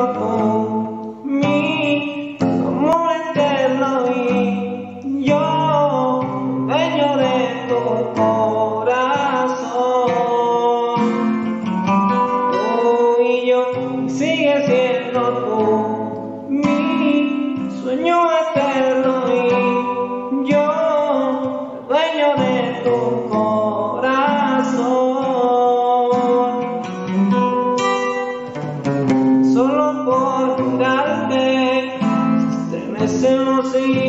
por mí, amor eterno, y yo, dueño de tu corazón. Tú y yo sigue siendo tú mi sueño eterno, y yo, dueño de tu corazón. Solo por mirarte se estremecen los cielos.